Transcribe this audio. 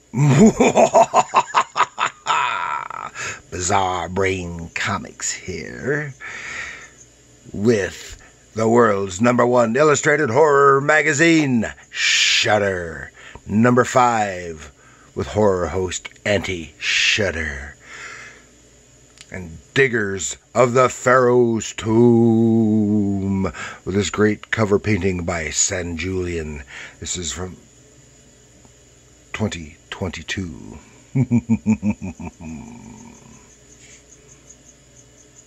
Bizarre Brain Comics here with the world's #1 illustrated horror magazine, Shudder, #5 with horror host Anti-Shudder, and Diggers of the Pharaoh's Tomb with this great cover painting by Sanjulian. This is from 2022.